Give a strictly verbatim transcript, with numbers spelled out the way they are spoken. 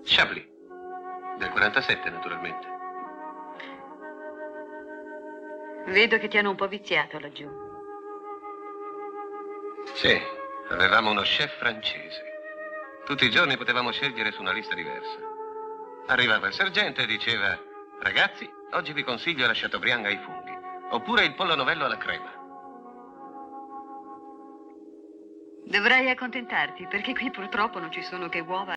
Chablis. Del quarantasette, naturalmente. Vedo che ti hanno un po' viziato laggiù. Sì, avevamo uno chef francese. Tutti i giorni potevamo scegliere su una lista diversa. Arrivava il sergente e diceva: ragazzi, oggi vi consiglio la Chateaubriand ai funghi, oppure il pollo novello alla crema. Dovrai accontentarti, perché qui purtroppo non ci sono che uova